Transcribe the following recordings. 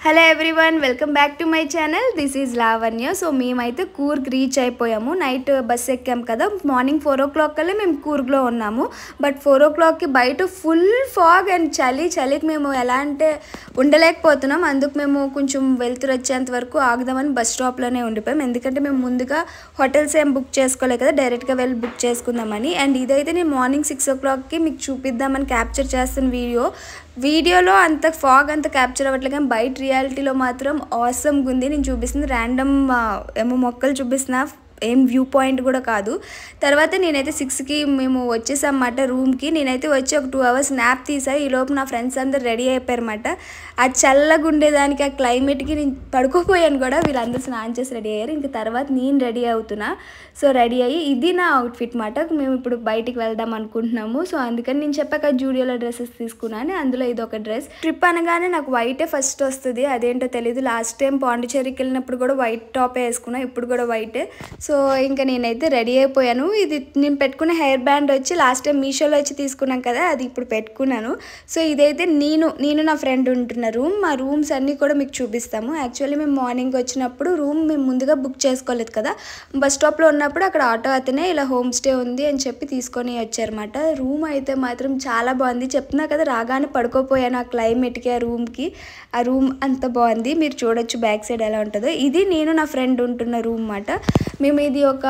Hello everyone, welcome back to my channel. This is Lavanya. So మేమైతే Coorg reach అయిపోయాము. Night bus ఎక్కాం కదా, morning 4 o'clock కల్లా మేము కూర్గ్లో ఉన్నాము. బట్ 4 o'clockకి బయట ఫుల్ ఫాగ్ అండ్ చలికి మేము ఎలా అంటే ఉండలేకపోతున్నాం. అందుకు మేము కొంచెం వెళ్తురు వచ్చేంత వరకు ఆగుదామని బస్ స్టాప్లోనే ఉండిపోయాం. ఎందుకంటే మేము ముందుగా హోటల్స్ ఏం బుక్ చేసుకోలేదు కదా, డైరెక్ట్గా వెళ్ళి బుక్ చేసుకుందామని. అండ్ ఇదైతే నేను మార్నింగ్ 6 o'clockకి మీకు చూపిద్దామని క్యాప్చర్ చేస్తున్న వీడియోలో అంత ఫాగ్ అంత క్యాప్చర్ అవ్వట్లేదు, కానీ బయట రియాలిటీలో మాత్రం ఆసమ్గా ఉంది. నేను చూపిస్తుంది ర్యాండమ్ ఏమో మొక్కలు చూపిస్తున్నా, ఏం వ్యూ పాయింట్ కూడా కాదు. తర్వాత నేనైతే 6కి మేము వచ్చేసామన్నమాట రూమ్కి. నేనైతే వచ్చి ఒక 2 hours స్నాప్ తీసా. ఈలోపు నా ఫ్రెండ్స్ అందరు రెడీ అయిపోయారన్నమాట. ఆ చల్లగా ఉండేదానికి, ఆ క్లైమేట్కి నేను పడుకోపోయాను కూడా. వీళ్ళందరూ స్నానం చేసి రెడీ అయ్యారు. ఇంక తర్వాత నేను రెడీ అవుతున్నా. సో రెడీ అయ్యి ఇది నా అవుట్ఫిట్ మాట. మేము ఇప్పుడు బయటికి వెళ్దాం అనుకుంటున్నాము. సో అందుకని నేను చెప్పాక జూడియోలో డ్రెస్సెస్ తీసుకున్నాను. అందులో ఇది ఒక డ్రెస్. ట్రిప్ అనగానే నాకు వైటే ఫస్ట్ వస్తుంది, అదేంటో తెలీదు. లాస్ట్ టైం పాండిచేరికి వెళ్ళినప్పుడు కూడా వైట్ టాపే వేసుకున్నా, ఇప్పుడు కూడా వైటే. సో ఇంకా నేనైతే రెడీ అయిపోయాను. ఇది నేను పెట్టుకున్న హెయిర్ బ్యాండ్ వచ్చి లాస్ట్ టైం మీషోలో వచ్చి తీసుకున్నాం కదా, అది ఇప్పుడు పెట్టుకున్నాను. సో ఇదైతే నేను నా ఫ్రెండ్ ఉంటున్న రూమ్. మా రూమ్స్ అన్నీ కూడా మీకు చూపిస్తాము. యాక్చువల్లీ మేము మార్నింగ్ వచ్చినప్పుడు రూమ్ మేము ముందుగా బుక్ చేసుకోలేదు కదా, బస్ స్టాప్లో ఉన్నప్పుడు అక్కడ ఆటో అతనే ఇలా హోమ్ స్టే ఉంది అని చెప్పి తీసుకొని వచ్చారన్నమాట. రూమ్ అయితే మాత్రం చాలా బాగుంది. చెప్తున్నా కదా, రాగానే పడుకోపోయాను ఆ క్లైమేట్కి, ఆ రూమ్కి. ఆ రూమ్ అంత బాగుంది. మీరు చూడొచ్చు బ్యాక్ సైడ్ ఎలా ఉంటుందో. ఇది నేను నా ఫ్రెండ్ ఉంటున్న రూమ్ అన్నమాట. మేము ఇది ఒక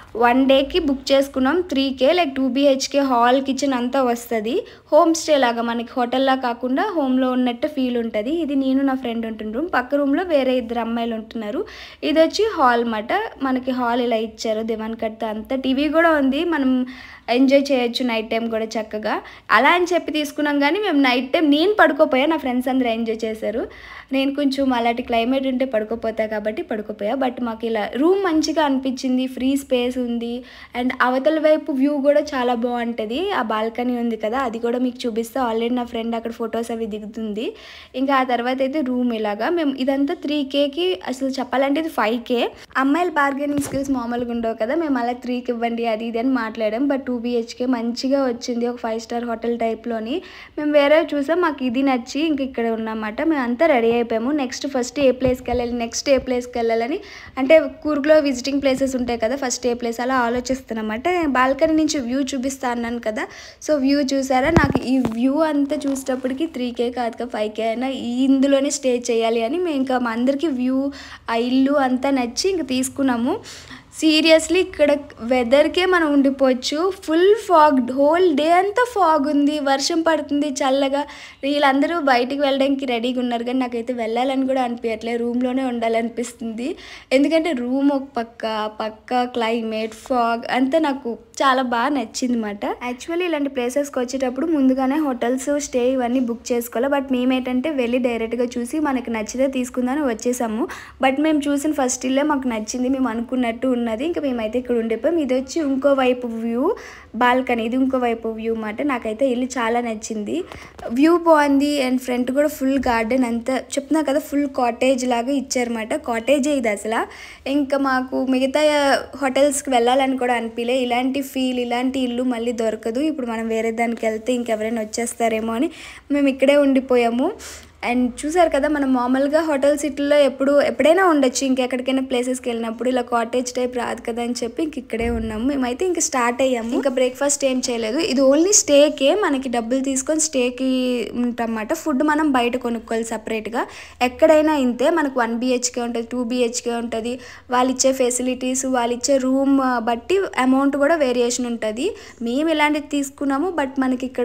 1 dayకి బుక్ చేసుకున్నాం. 3K, like 2 BHK hall, kitchen అంతా వస్తుంది. హోమ్ స్టే లాగా, మనకి హోటల్లా కాకుండా హోమ్లో ఉన్నట్టు ఫీల్ ఉంటుంది. ఇది నేను నా ఫ్రెండ్ ఉంటున్న రూమ్. పక్క రూమ్లో వేరే 2 అమ్మాయిలు ఉంటున్నారు. ఇది వచ్చి హాల్ మాట. మనకి హాల్ ఇలా ఇచ్చారు, దివాన్ కట్ట అంతా. టీవీ కూడా ఉంది, మనం ఎంజాయ్ చేయొచ్చు నైట్ టైం కూడా చక్కగా. అలా అని చెప్పి తీసుకున్నాం, కానీ మేము నైట్ టైం నేను పడుకోపోయా, నా ఫ్రెండ్స్ అందరూ ఎంజాయ్ చేశారు. నేను కొంచెం అలాంటి క్లైమేట్ ఉంటే పడుకోపోతా కాబట్టి పడుకోపోయా. బట్ మాకు ఇలా రూమ్ మంచిగా అనిపించింది, ఫ్రీ స్పేస్ ఉంది. అండ్ అవతల వైపు వ్యూ కూడా చాలా బాగుంటుంది. ఆ బాల్కనీ ఉంది కదా, అది కూడా మీకు చూపిస్తే. ఆల్రెడీ నా ఫ్రెండ్ అక్కడ ఫొటోస్ అవి దిగుతుంది. ఇంకా ఆ తర్వాత అయితే రూమ్ ఇలాగా. మేము ఇదంతా 3Kకి, అసలు చెప్పాలంటే ఇది 5K. అమ్మాయిల బార్గెనింగ్ స్కిల్స్ మామూలుగా ఉండవు కదా, మేము అలా 3కి ఇవ్వండి అది ఇది అని మాట్లాడాం. బట్ 2 BHK మంచిగా వచ్చింది, ఒక 5 star హోటల్ టైప్లోని. మేము వేరే చూసాం, మాకు ఇది నచ్చి ఇంక ఇక్కడ ఉన్నమాట. మేము అంతా రెడీ అయిపోయాము. నెక్స్ట్ ఫస్ట్ ఏ ప్లేస్కి వెళ్ళాలి, నెక్స్ట్ ఏ ప్లేస్కి వెళ్ళాలని, అంటే కూర్గ్లో విజిటింగ్ ప్లేసెస్ ఉంటాయి కదా, ఫస్ట్ ఏ ప్లేస్ అలా ఆలోచిస్తున్నామన్నమాట. బాల్కనీ నుంచి వ్యూ చూపిస్తా అన్నాను కదా, సో వ్యూ చూసారా. నాకు ఈ వ్యూ అంతా చూసేటప్పటికి 3K కాదు కదా, 5K అయినా ఇందులోనే స్టే చేయాలి అని మేము ఇంకా మా అందరికీ వ్యూ, ఆ ఇల్లు అంతా నచ్చి ఇంక తీసుకున్నాము. సీరియస్లీ ఇక్కడ వెదర్కే మనం ఉండిపోవచ్చు. ఫుల్ ఫాగ్, హోల్ డే అంతా ఫాగ్ ఉంది, వర్షం పడుతుంది చల్లగా. వీళ్ళందరూ బయటికి వెళ్ళడానికి రెడీగా ఉన్నారు, కానీ నాకైతే వెళ్ళాలని కూడా అనిపించట్లేదు, రూమ్లోనే ఉండాలనిపిస్తుంది. ఎందుకంటే రూమ్ ఒక పక్క క్లైమేట్, ఫాగ్ అంతా నాకు చాలా బాగా నచ్చింది అన్నమాట. యాక్చువల్లీ ఇలాంటి ప్లేసెస్కి వచ్చేటప్పుడు ముందుగానే హోటల్స్, స్టే ఇవన్నీ బుక్ చేసుకోవాలి. బట్ మేమేంటంటే వెళ్ళి డైరెక్ట్గా చూసి మనకు నచ్చితే తీసుకుందామని వచ్చేసాము. బట్ మేము చూసిన ఫస్ట్ ఇల్లే మాకు నచ్చింది, మేము అనుకున్నట్టు ఉన్నది. ఇంకా మేమైతే ఇక్కడ ఉండిపోయాం. ఇది వచ్చి ఇంకో వైపు వ్యూ, బాల్కనీ. ఇది ఇంకో వైపు వ్యూ మాట. నాకైతే ఇల్లు చాలా నచ్చింది, వ్యూ బాగుంది. అండ్ ఫ్రంట్ కూడా ఫుల్ గార్డెన్ అంతా. చెప్తున్నా కదా, ఫుల్ కాటేజ్ లాగా ఇచ్చారన్నమాట. కాటేజే ఇది అసలు. ఇంకా మాకు మిగతా హోటల్స్కి వెళ్ళాలని కూడా అనిపించలే. ఇలాంటి ఫీల్, ఇలాంటి ఇల్లు మళ్ళీ దొరకదు. ఇప్పుడు మనం వేరే దానికి వెళ్తే ఇంకెవరైనా వచ్చేస్తారేమో అని మేము ఇక్కడే ఉండిపోయాము. అండ్ చూసారు కదా, మనం మామూలుగా హోటల్ సిటీలో ఎప్పుడైనా ఉండొచ్చు, ఇంకెక్కడికైనా ప్లేసెస్కి వెళ్ళినప్పుడు ఇలా కాటేజ్ టైప్ రాదు కదా అని చెప్పి ఇంక ఇక్కడే ఉన్నాము. మేమైతే ఇంక స్టార్ట్ అయ్యాము. ఇంకా బ్రేక్ఫాస్ట్ ఏం చేయలేదు. ఇది ఓన్లీ స్టేకే, మనకి డబ్బులు తీసుకొని స్టేకి ఉంటామన్నమాట. ఫుడ్ మనం బయట కొనుక్కోవాలి సపరేట్గా. ఎక్కడైనా ఇంతే, మనకు 1 BHK ఉంటుంది, 2 BHK ఉంటుంది. వాళ్ళు ఇచ్చే ఫెసిలిటీస్, వాళ్ళు ఇచ్చే రూమ్ బట్టి అమౌంట్ కూడా వేరియేషన్ ఉంటుంది. మేము ఇలాంటివి తీసుకున్నాము. బట్ మనకి ఇక్కడ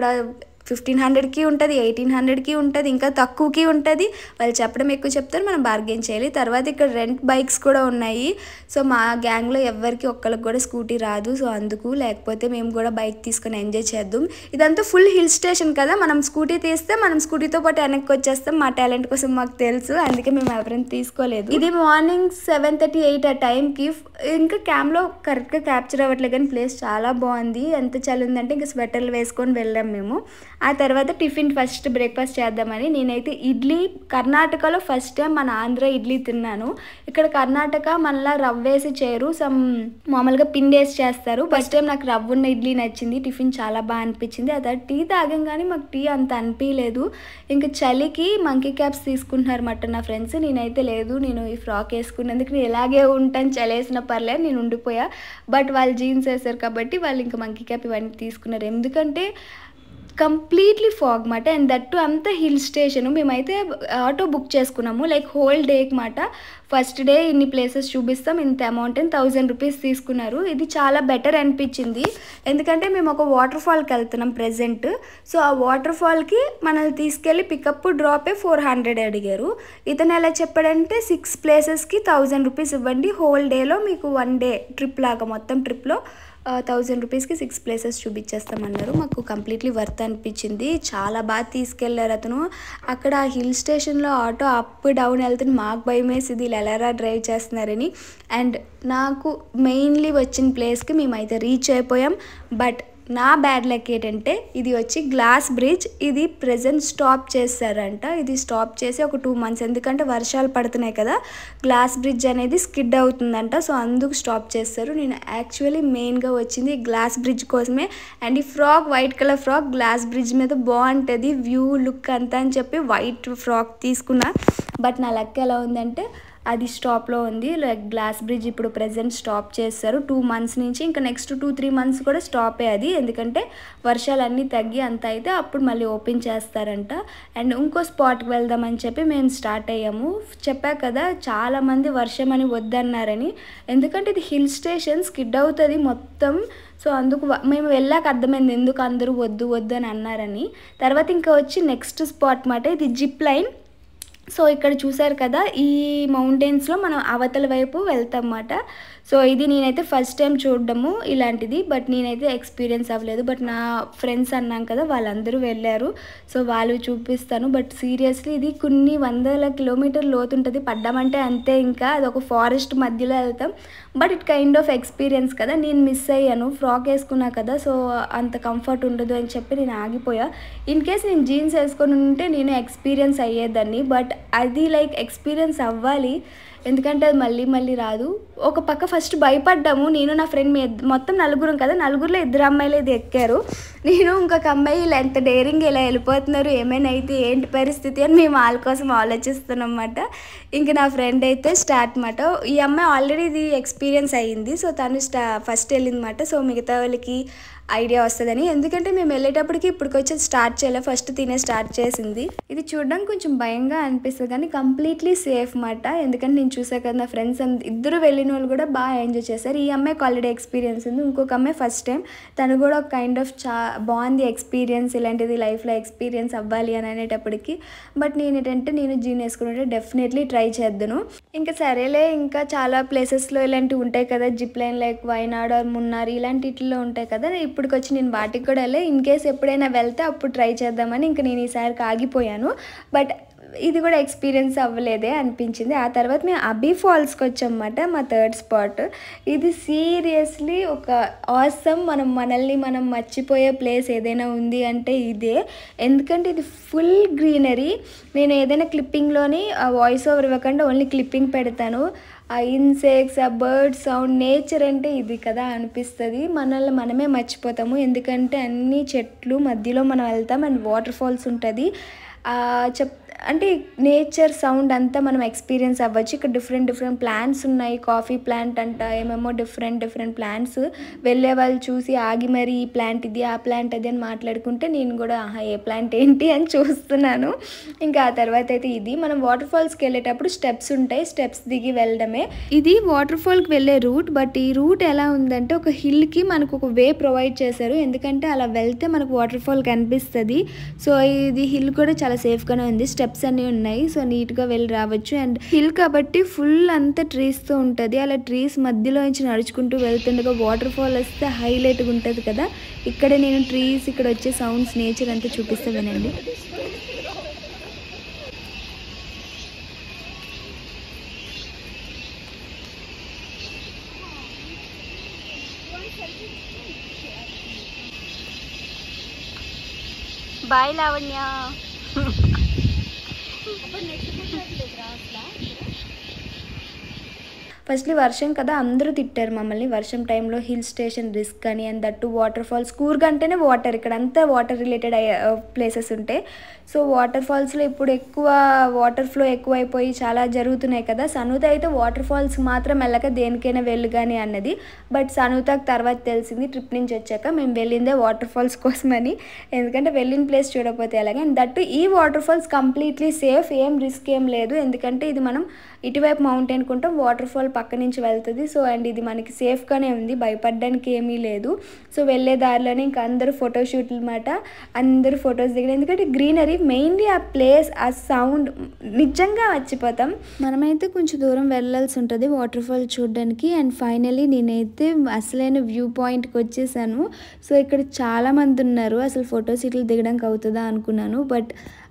1500కి ఉంటుంది, 1800కి ఉంటుంది, ఇంకా తక్కువకి ఉంటుంది. వాళ్ళు చెప్పడం ఎక్కువ చెప్తారు, మనం బార్గెన్ చేయాలి. తర్వాత ఇక్కడ రెంట్ బైక్స్ కూడా ఉన్నాయి. సో మా గ్యాంగ్లో ఎవరికి ఒక్కరికి కూడా స్కూటీ రాదు, సో అందుకు. లేకపోతే మేము కూడా బైక్ తీసుకొని ఎంజాయ్ చేద్దాం. ఇదంతా ఫుల్ హిల్ స్టేషన్ కదా, మనం స్కూటీ తీస్తే మనం స్కూటీతో పాటు వెనక్కి వచ్చేస్తాం. మా టాలెంట్ కోసం మాకు తెలుసు, అందుకే మేము ఎవరైనా తీసుకోలేదు. ఇది మార్నింగ్ 7:30, 8 ఆ టైంకి. ఇంకా క్యామ్లో కరెక్ట్గా క్యాప్చర్ అవ్వట్లేదు, కానీ ప్లేస్ చాలా బాగుంది. ఎంత చలి ఉందంటే ఇంకా స్వెటర్లు వేసుకొని వెళ్ళాం మేము. ఆ తర్వాత టిఫిన్ ఫస్ట్ బ్రేక్ఫాస్ట్ చేద్దామని నేనైతే ఇడ్లీ కర్ణాటకలో ఫస్ట్ టైం మన ఆంధ్ర ఇడ్లీ తిన్నాను. ఇక్కడ కర్ణాటక మళ్ళీ రవ్వ వేసి చేయరు, సమ్ మామూలుగా పిండి వేసి చేస్తారు. ఫస్ట్ టైం నాకు రవ్వ ఉన్న ఇడ్లీ నచ్చింది, టిఫిన్ చాలా బాగా అనిపించింది. ఆ తర్వాత టీ తాగంగానే మాకు టీ అంత అనిపించలేదు. ఇంకా చలికి మంకీ క్యాప్స్ తీసుకుంటున్నారు మాట నా ఫ్రెండ్స్. నేనైతే లేదు, నేను ఈ ఫ్రాక్ వేసుకున్నందుకు నేను ఇలాగే ఉంటాను, చలేసిన పర్లేదు నేను ఉండిపోయా. బట్ వాళ్ళు జీన్స్ వేసారు కాబట్టి వాళ్ళు ఇంకా మంకీ క్యాప్ ఇవన్నీ తీసుకున్నారు. ఎందుకంటే కంప్లీట్లీ ఫాగ్ మాట, అండ్ దట్టు అంతా హిల్ స్టేషను. మేమైతే ఆటో బుక్ చేసుకున్నాము, లైక్ హోల్ డేకి మాట. ఫస్ట్ డే ఇన్ని ప్లేసెస్ చూపిస్తాం, ఇంత అమౌంట్ అని 1000 రూపీస్ తీసుకున్నారు. ఇది చాలా బెటర్ అనిపించింది, ఎందుకంటే మేము ఒక వాటర్ ఫాల్కి వెళ్తున్నాం ప్రెజెంట్. సో ఆ వాటర్ ఫాల్కి మనల్ని తీసుకెళ్ళి పికప్ డ్రాపే 400 అడిగారు. ఇతను ఎలా చెప్పాడంటే 6 ప్లేసెస్కి 1000 రూపీస్ ఇవ్వండి, హోల్ డేలో మీకు 1 డే ట్రిప్ లాగా మొత్తం ట్రిప్లో 1000 రూపీస్కి 6 ప్లేసెస్ చూపించేస్తామన్నారు. మాకు కంప్లీట్లీ వర్త్ అనిపించింది, చాలా బాగా తీసుకెళ్లారు అతను. అక్కడ హిల్ స్టేషన్లో ఆటో అప్ డౌన్ వెళ్తుంది, మాకు భయం వేసింది వీళ్ళు ఎలారా డ్రైవ్ చేస్తున్నారని. అండ్ నాకు మెయిన్లీ వచ్చిన ప్లేస్కి మేమైతే రీచ్ అయిపోయాం. బట్ నా బ్యాడ్ లక్ ఏంటంటే ఇది వచ్చి గ్లాస్ బ్రిడ్జ్, ఇది ప్రెజెంట్ స్టాప్ చేస్తారంట. ఇది స్టాప్ చేసి ఒక 2 months, ఎందుకంటే వర్షాలు పడుతున్నాయి కదా, గ్లాస్ బ్రిడ్జ్ అనేది స్కిడ్ అవుతుందంట. సో అందుకు స్టాప్ చేస్తారు. నేను యాక్చువల్లీ మెయిన్గా వచ్చింది గ్లాస్ బ్రిడ్జ్ కోసమే. అండ్ ఈ frock, white colour frock glass bridge మీద బాగుంటుంది వ్యూ లుక్ అంతా అని చెప్పి వైట్ ఫ్రాక్ తీసుకున్నా. బట్ నా లక్ ఎలా ఉందంటే అది స్టాప్లో ఉంది. లైక్ గ్లాస్ బ్రిడ్జ్ ఇప్పుడు ప్రెజెంట్ స్టాప్ చేస్తారు 2 months నుంచి. ఇంకా నెక్స్ట్ 2-3 months కూడా స్టాపే అది, ఎందుకంటే వర్షాలన్నీ తగ్గి అంత అయితే అప్పుడు మళ్ళీ ఓపెన్ చేస్తారంట. అండ్ ఇంకో స్పాట్కి వెళ్దామని చెప్పి మేము స్టార్ట్ అయ్యాము. చెప్పా కదా చాలామంది వర్షం అని వద్దన్నారని, ఎందుకంటే ఇది హిల్ స్టేషన్, స్కిడ్ అవుతుంది మొత్తం. సో అందుకు మేము వెళ్ళాక అర్థమైంది ఎందుకు అందరూ వద్దు వద్దు అని అన్నారని. తర్వాత ఇంకా వచ్చి నెక్స్ట్ స్పాట్ మాట, ఇది జిప్ లైన్. సో ఇక్కడ చూసారు కదా, ఈ మౌంటైన్స్లో మనం అవతల వైపు వెళ్తాం అన్నమాట. సో ఇది నేనైతే ఫస్ట్ టైం చూడడము ఇలాంటిది, బట్ నేనైతే ఎక్స్పీరియన్స్ అవ్వలేదు. బట్ నా ఫ్రెండ్స్ అన్నాం కదా వాళ్ళందరూ వెళ్ళారు, సో వాళ్ళు చూపిస్తాను. బట్ సీరియస్లీ ఇది కొన్ని 100 కిలోమీటర్ లోతు ఉంటుంది, పడ్డామంటే అంతే. ఇంకా అది ఒక ఫారెస్ట్ మధ్యలో వెళ్తాం. But it kind of experience కదా. నేను మిస్ అయ్యాను, ఫ్రాక్ వేసుకున్నా కదా, సో అంత కంఫర్ట్ ఉండదు అని చెప్పి నేను ఆగిపోయా. ఇన్ కేస్ నేను జీన్స్ వేసుకొని ఉంటే నేను ఎక్స్పీరియన్స్ అయ్యేదాన్ని. బట్ అది లైక్ ఎక్స్పీరియన్స్ అవ్వాలి, ఎందుకంటే అది మళ్ళీ మళ్ళీ రాదు. ఒక పక్క ఫస్ట్ భయపడ్డాము, నేను నా ఫ్రెండ్ మొత్తం నలుగురం కదా, నలుగురిలో 2 అమ్మాయిలు ఇది ఎక్కారు. నేను ఇంకొక అమ్మాయి ఇలా ఎంత డేరింగ్ ఇలా వెళ్ళిపోతున్నారు, ఏమైనా అయితే ఏంటి పరిస్థితి అని మేము వాళ్ళ కోసం ఆలోచిస్తున్నాం అన్నమాట. ఇంక నా ఫ్రెండ్ అయితే స్టార్ట్ అన్నమాట. ఈ అమ్మాయి ఆల్రెడీ ఇది ఎక్స్పీరియన్స్ అయ్యింది, సో తను ఫస్ట్ వెళ్ళింది అన్నమాట. సో మిగతా వాళ్ళకి ఐడియా వస్తుందని, ఎందుకంటే మేము వెళ్ళేటప్పటికి ఇప్పటికి వచ్చి స్టార్ట్ చేయలే, ఫస్ట్ తినే స్టార్ట్ చేసింది. ఇది చూడడం కొంచెం భయంగా అనిపిస్తుంది కానీ కంప్లీట్లీ సేఫ్ మాట, ఎందుకంటే నేను చూసా కదా నా ఫ్రెండ్స్ ఇద్దరు వెళ్ళిన వాళ్ళు కూడా బాగా ఎంజాయ్ చేశారు. ఈ అమ్మాయికి ఆల్రెడీ ఎక్స్పీరియన్స్ ఉంది, ఇంకొక అమ్మాయి ఫస్ట్ టైం. తను కూడా ఒక కైండ్ ఆఫ్ బాగుంది ఎక్స్పీరియన్స్, ఇలాంటిది లైఫ్లో ఎక్స్పీరియన్స్ అవ్వాలి అని అనేటప్పటికి. బట్ నేను ఏంటంటే నేను జీన్ వేసుకుంటే డెఫినెట్లీ ట్రై చేద్దాను. ఇంకా సరేలే, ఇంకా చాలా ప్లేసెస్లో ఇలాంటివి ఉంటాయి కదా, zip line like Wayanad or Munnar ఇలాంటిలో ఉంటాయి కదా. ఇప్పటికి వచ్చి నేను వాటికి కూడా వెళ్ళే, ఇన్ కేస్ ఎప్పుడైనా వెళ్తే అప్పుడు ట్రై చేద్దామని ఇంకా నేను ఈసారికి ఆగిపోయాను. బట్ ఇది కూడా ఎక్స్పీరియన్స్ అవ్వలేదే అనిపించింది. ఆ తర్వాత మేము అబీ ఫాల్స్కి వచ్చామన్నమాట, మా 3rd స్పాట్. ఇది సీరియస్లీ ఒక ఆసమ్, మనల్ని మనం మర్చిపోయే ప్లేస్ ఏదైనా ఉంది అంటే ఇదే, ఎందుకంటే ఇది ఫుల్ గ్రీనరీ. నేను ఏదైనా క్లిప్పింగ్లోని వాయిస్ ఓవర్ ఇవ్వకుండా ఓన్లీ క్లిప్పింగ్ పెడతాను. ఆ ఇన్సెక్ట్స్, ఆ బర్డ్ సౌండ్, నేచర్ అంటే ఇది కదా అనిపిస్తుంది. మనల్ని మనమే మర్చిపోతాము, ఎందుకంటే అన్ని చెట్లు మధ్యలో మనం వెళ్తాం అండ్ వాటర్ ఫాల్స్ ఉంటుంది. అంటే నేచర్ సౌండ్ అంతా మనం ఎక్స్పీరియన్స్ అవ్వచ్చు. ఇక్కడ డిఫరెంట్ ప్లాంట్స్ ఉన్నాయి, కాఫీ ప్లాంట్ అంట, ఏమేమో డిఫరెంట్ ప్లాంట్స్. వెళ్ళే వాళ్ళు చూసి ఆగి మరి ఈ ప్లాంట్ ఇది, ఆ ప్లాంట్ అది అని మాట్లాడుకుంటే నేను కూడా ఏ ప్లాంట్ ఏంటి అని చూస్తున్నాను. ఇంకా ఆ తర్వాత అయితే ఇది మనం వాటర్ ఫాల్స్కి వెళ్ళేటప్పుడు స్టెప్స్ ఉంటాయి, స్టెప్స్ దిగి వెళ్ళడమే. ఇది వాటర్ ఫాల్కి వెళ్ళే రూట్. బట్ ఈ రూట్ ఎలా ఉందంటే ఒక హిల్కి మనకు ఒక వే ప్రొవైడ్ చేశారు, ఎందుకంటే అలా వెళ్తే మనకు వాటర్ ఫాల్ కనిపిస్తుంది. సో ఇది హిల్ కూడా చాలా సేఫ్గానే ఉంది, స్టెప్స్ అన్నీ ఉన్నాయి, సో నీట్గా వెళ్ళి రావచ్చు. అండ్ హిల్ కాబట్టి ఫుల్ అంతా ట్రీస్తో ఉంటుంది. అలా ట్రీస్ మధ్యలో నుంచి నడుచుకుంటూ వెళ్తుండగా వాటర్ ఫాల్ వస్తే హైలైట్గా ఉంటుంది కదా. ఇక్కడ నేను ట్రీస్, ఇక్కడ వచ్చే సౌండ్స్, నేచర్ అంతా చూపిస్తా వినండి. బాయ్ లావణ్య. ఫస్ట్లీ వర్షం కదా, అందరూ తిట్టారు మమ్మల్ని. వర్షం టైంలో హిల్ స్టేషన్ రిస్క్ అని, and that water falls. Coorg అంటేనే వాటర్, ఇక్కడ అంతా వాటర్ రిలేటెడ్ ప్లేసెస్ ఉంటాయి. సో వాటర్ ఫాల్స్లో ఇప్పుడు ఎక్కువ వాటర్ ఫ్లో ఎక్కువైపోయి చాలా జరుగుతున్నాయి కదా. సనూత అయితే వాటర్ ఫాల్స్ మాత్రం వెళ్ళక దేనికైనా వెళ్ళు కానీ అన్నది. బట్ సనూతకు తర్వాత తెలిసింది ట్రిప్ నుంచి వచ్చాక మేము వెళ్ళిందే వాటర్ ఫాల్స్ కోసమని. ఎందుకంటే వెళ్ళిన ప్లేస్ చూడకపోతే అలాగే. అండ్ దట్టు ఈ వాటర్ ఫాల్స్ కంప్లీట్లీ సేఫ్, ఏం రిస్క్ ఏం లేదు. ఎందుకంటే ఇది మనం ఇటువైపు మౌంటైన్ కుంటాం, వాటర్ ఫాల్ పక్క నుంచి వెళ్తుంది. సో అండ్ ఇది మనకి సేఫ్గానే ఉంది, భయపడడానికి ఏమీ లేదు. సో వెళ్ళే దారిలోనే ఇంకా అందరూ ఫోటోషూట్లు అన్నమాట. అందరూ ఫొటోస్ దిగడం, ఎందుకంటే గ్రీనరీ మెయిన్లీ ఆ ప్లేస్, ఆ సౌండ్ నిజంగా మర్చిపోతాం. మనమైతే కొంచెం దూరం వెళ్ళాల్సి ఉంటుంది వాటర్ ఫాల్ చూడడానికి. అండ్ ఫైనలీ నేనైతే అసలైన వ్యూ పాయింట్కి వచ్చేసాను. సో ఇక్కడ చాలామంది ఉన్నారు, అసలు ఫొటోస్ ఇట్లా దిగడానికి అవుతుందా అనుకున్నాను. బట్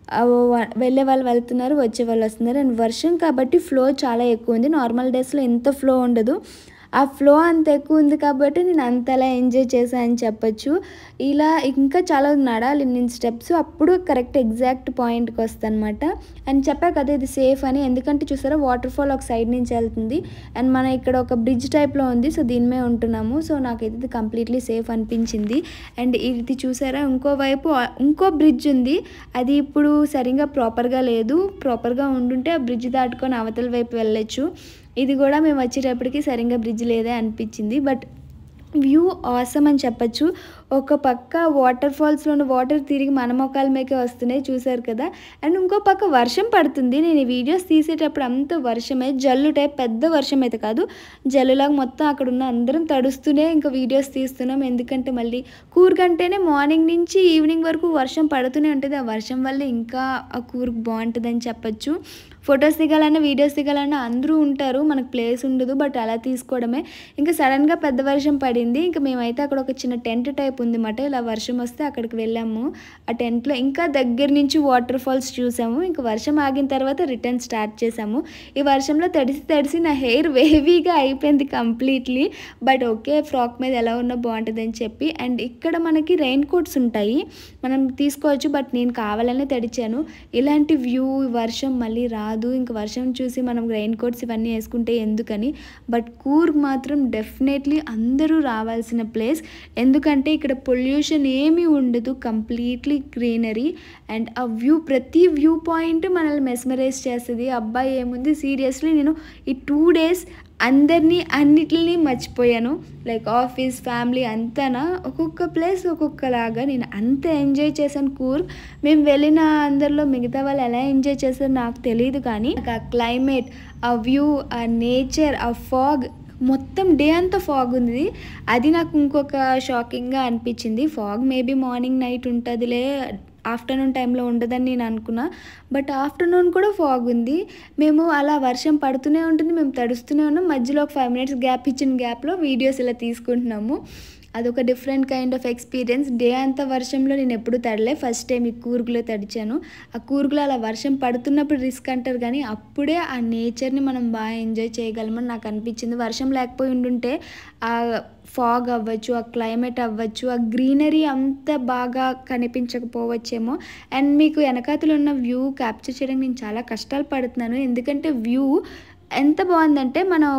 వెళ్ళే వాళ్ళు వెళ్తున్నారు, వచ్చే వాళ్ళు వస్తున్నారు. అండ్ వర్షం కాబట్టి ఫ్లో చాలా ఎక్కువ ఉంది. నార్మల్ డేస్లో ఎంత ఫ్లో ఉండదు, ఆ ఫ్లో అంత ఎక్కువ ఉంది కాబట్టి నేను అంతలా ఎంజాయ్ చేశాను అని చెప్పచ్చు. ఇలా ఇంకా చాలా నడాలి నేను స్టెప్స్, అప్పుడు కరెక్ట్ ఎగ్జాక్ట్ పాయింట్కి వస్తాను అనమాట. అండ్ చెప్పా కదా ఇది సేఫ్ అని, ఎందుకంటే చూసారా వాటర్ ఫాల్ ఒక సైడ్ నుంచి వెళ్తుంది అండ్ మన ఇక్కడ ఒక బ్రిడ్జ్ టైప్లో ఉంది. సో దీని మీద ఉంటున్నాము. సో నాకైతే ఇది కంప్లీట్లీ సేఫ్ అనిపించింది. అండ్ ఇది చూసారా ఇంకోవైపు ఇంకో బ్రిడ్జ్ ఉంది, అది ఇప్పుడు సరిగ్గా ప్రాపర్గా లేదు. ప్రాపర్గా ఉండుంటే ఆ బ్రిడ్జ్ దాటుకొని అవతల వైపు వెళ్ళొచ్చు. ఇది కూడా మేము వచ్చేటప్పటికి సరిగ్గా బ్రిడ్జ్ లేదే అనిపించింది. బట్ వ్యూ ఆసమ్ అని చెప్పచ్చు. ఒక పక్క వాటర్ ఫాల్స్లోని వాటర్ తిరిగి మన మొక్కల మీకే వస్తున్నాయి, చూసారు కదా. అండ్ ఇంకో పక్క వర్షం పడుతుంది. నేను ఈ వీడియోస్ తీసేటప్పుడు అంత వర్షమే, జల్లు టైప్, పెద్ద వర్షం అయితే కాదు, జల్లులాగా మొత్తం అక్కడ ఉన్న అందరం తడుస్తూనే ఇంకా వీడియోస్ తీస్తున్నాం. ఎందుకంటే మళ్ళీ కూర్గ్ అంటేనే మార్నింగ్ నుంచి ఈవినింగ్ వరకు వర్షం పడుతూనే ఉంటుంది. ఆ వర్షం వల్ల ఇంకా ఆ కూర్గ్ బాగుంటుందని చెప్పచ్చు. ఫొటోస్ దిగాలన్నా వీడియోస్ దిగాలన్నా అందరూ ఉంటారు, మనకు ప్లేస్ ఉండదు. బట్ అలా తీసుకోవడమే. ఇంకా సడన్గా పెద్ద వర్షం పడింది. ఇంకా మేమైతే అక్కడ ఒక చిన్న టెంట్ టైప్ ఉంది అన్నమాట. ఇలా వర్షం వస్తే అక్కడికి వెళ్ళాము. ఆ టెంట్లో ఇంకా దగ్గర నుంచి వాటర్ ఫాల్స్ చూసాము. ఇంకా వర్షం ఆగిన తర్వాత రిటర్న్ స్టార్ట్ చేసాము. ఈ వర్షంలో తడిసి తడిసి నా హెయిర్ వేవీగా అయిపోయింది కంప్లీట్లీ. బట్ ఓకే, ఫ్రాక్ మీద ఎలా ఉన్నా బాగుంటుందని చెప్పి. అండ్ ఇక్కడ మనకి రెయిన్ కోట్స్ ఉంటాయి, మనం తీసుకోవచ్చు. బట్ నేను కావాలనే తడిచాను. ఇలాంటి వ్యూ వర్షం మళ్ళీ రాదు. ఇంకా వర్షం చూసి మనం రెయిన్ కోట్స్ ఇవన్నీ వేసుకుంటే ఎందుకని. బట్ కూర్గ్ మాత్రం డెఫినెట్లీ అందరూ రావాల్సిన ప్లేస్. ఎందుకంటే ఇక్కడ పొల్యూషన్ ఏమీ ఉండదు, కంప్లీట్లీ గ్రీనరీ. అండ్ ఆ వ్యూ, ప్రతి వ్యూ పాయింట్ మనల్ని మెస్మరైజ్ చేస్తుంది. అబ్బాయి ఏముంది, సీరియస్లీ నేను ఈ 2 days అందరినీ అన్నిటిని మర్చిపోయాను. లైక్ ఆఫీస్, ఫ్యామిలీ అంతానా, ఒక్కొక్క ప్లేస్ ఒక్కొక్కలాగా నేను అంత ఎంజాయ్ చేశాను కూర్గ్. మేము వెళ్ళిన అందరిలో మిగతా వాళ్ళు ఎలా ఎంజాయ్ చేశారో నాకు తెలియదు, కానీ ఆ క్లైమేట్, ఆ వ్యూ, ఆ నేచర్, ఆ ఫాగ్, మొత్తం డే అంతా ఫాగ్ ఉంది. అది నాకు ఇంకొక షాకింగ్గా అనిపించింది. ఫాగ్ మేబీ మార్నింగ్ నైట్ ఉంటుందిలే, ఆఫ్టర్నూన్ టైంలో ఉండదని నేను అనుకున్నా. బట్ ఆఫ్టర్నూన్ కూడా ఫాగ్ ఉంది. మేము అలా వర్షం పడుతూనే ఉంటుంది, మేము తడుస్తూనే ఉన్నాం. మధ్యలో ఒక 5 minutes గ్యాప్, ఇచ్చిన గ్యాప్లో వీడియోస్ ఇలా తీసుకుంటున్నాము. అదొక different kind of experience. Day అంతా వర్షంలో నేను ఎప్పుడు తడలే, ఫస్ట్ టైం ఈ కూర్గ్లో తడిచాను. ఆ కూర్గ్లో అలా వర్షం పడుతున్నప్పుడు రిస్క్ అంటారు, కానీ అప్పుడే ఆ నేచర్ని మనం బాగా ఎంజాయ్ చేయగలమని నాకు అనిపించింది. వర్షం లేకపోయి ఉండుంటే ఆ ఫాగ్ అవ్వచ్చు, ఆ క్లైమేట్ అవ్వచ్చు, ఆ గ్రీనరీ అంత బాగా కనిపించకపోవచ్చేమో. అండ్ మీకు వెనకాతలు ఉన్న వ్యూ క్యాప్చర్ చేయడానికి నేను చాలా కష్టాలు పడుతున్నాను. ఎందుకంటే వ్యూ ఎంత బాగుందంటే,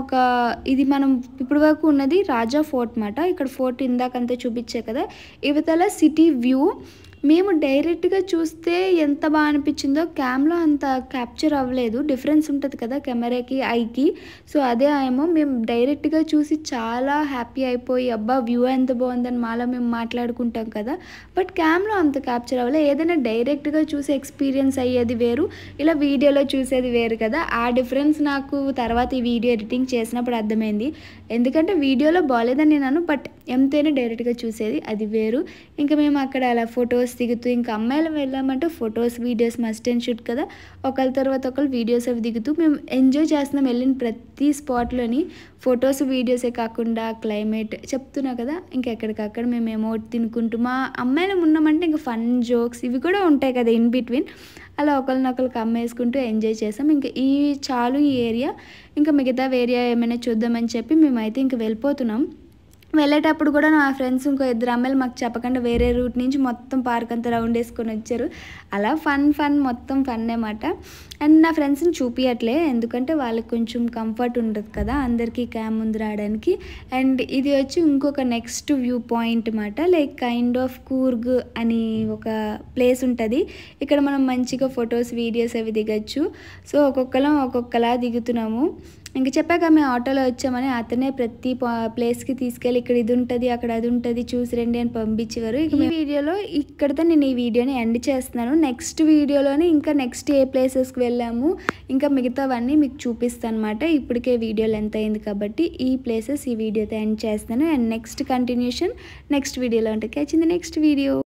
ఇది మనం ఇప్పుడు వరకు ఉన్నది రాజా ఫోర్ట్ మాట. ఇక్కడ ఫోర్ట్ ఇందాకంతా చూపించే కదా, ఇవతల సిటీ వ్యూ. మేము డైరెక్ట్గా చూస్తే ఎంత బాగా అనిపించిందో క్యామ్లో అంత క్యాప్చర్ అవ్వలేదు. డిఫరెన్స్ ఉంటుంది కదా కెమెరాకి, ఐకి. సో అదే ఏమో మేము డైరెక్ట్గా చూసి చాలా హ్యాపీ అయిపోయి, అబ్బా వ్యూ ఎంత బాగుందని మాలో మేము మాట్లాడుకుంటాం కదా. బట్ క్యామ్లో అంత క్యాప్చర్ అవ్వలేదు. ఏదైనా డైరెక్ట్గా చూసి ఎక్స్పీరియన్స్ అయ్యేది వేరు, ఇలా వీడియోలో చూసేది వేరు కదా. ఆ డిఫరెన్స్ నాకు తర్వాత ఈ వీడియో ఎడిటింగ్ చేసినప్పుడు అర్థమైంది. ఎందుకంటే వీడియోలో బాగాలేదని నేను బట్ ఎంతైనా డైరెక్ట్గా చూసేది అది వేరు. ఇంకా మేము అక్కడ అలా ఫొటోస్ దిగుతూ, ఇంకా అమ్మాయిలు వెళ్ళామంటే photos videos must and shoot కదా, ఒకరి తర్వాత ఒకరు వీడియోస్ అవి దిగుతూ మేము ఎంజాయ్ చేస్తున్నాం. వెళ్ళిన ప్రతి స్పాట్లోని ఫొటోస్ వీడియోసే కాకుండా క్లైమేట్ చెప్తున్నా కదా, ఇంకెక్కడికక్కడ మేము ఎమోట్ తినుకుంటూ, మా అమ్మాయిలు ఉన్నామంటే ఇంకా ఫన్ జోక్స్ ఇవి కూడా ఉంటాయి కదా ఇన్ బిట్వీన్, అలా ఒకరినొకరికి అమ్మేసుకుంటూ ఎంజాయ్ చేసాం. ఇంకా ఈ చాలు ఈ ఏరియా, ఇంకా మిగతా ఏరియా ఏమైనా చూద్దామని చెప్పి మేమైతే ఇంక వెళ్ళిపోతున్నాం. వెళ్ళేటప్పుడు కూడా నా ఫ్రెండ్స్ ఇంకో ఇద్దరు అమ్మాయిలు మాకు చెప్పకుండా వేరే రూట్ నుంచి మొత్తం పార్క్ అంతా రౌండ్ వేసుకొని వచ్చారు. అలా ఫన్ మొత్తం ఫన్నేమాట. అండ్ నా ఫ్రెండ్స్ని చూపించట్లే, ఎందుకంటే వాళ్ళకి కొంచెం కంఫర్ట్ ఉండదు కదా అందరికీ క్యామ్ ముందు రావడానికి. అండ్ ఇది వచ్చి ఇంకొక నెక్స్ట్ వ్యూ పాయింట్ అన్నమాట. లైక్ కైండ్ ఆఫ్ కూర్గ్ అని ఒక ప్లేస్ ఉంటుంది. ఇక్కడ మనం మంచిగా ఫొటోస్ వీడియోస్ అవి దిగచ్చు. సో ఒక్కొక్కరం ఒక్కొక్కలా దిగుతున్నాము. ఇంక చెప్పాక మేము ఆటోలో వచ్చామని అతనే ప్రతి ప్లేస్కి తీసుకెళ్ళి ఇక్కడ ఇది ఉంటుంది అక్కడ అది ఉంటుంది చూసి రండి అని పంపించేవారు. ఇక ఈ వీడియోలో ఇక్కడితో నేను ఈ వీడియోని ఎండ్ చేస్తున్నాను. నెక్స్ట్ వీడియోలోనే ఇంకా నెక్స్ట్ ఏ ప్లేసెస్కి వెళ్ళాము ఇంకా మిగతావన్నీ మీకు చూపిస్తాను అనమాట. ఇప్పటికే వీడియో లెంత్ అయింది కాబట్టి ఈ ప్లేసెస్ ఈ వీడియోతో ఎండ్ చేస్తాను. అండ్ నెక్స్ట్ కంటిన్యూషన్ నెక్స్ట్ వీడియోలో ఉంటుంది. Catch in the next video.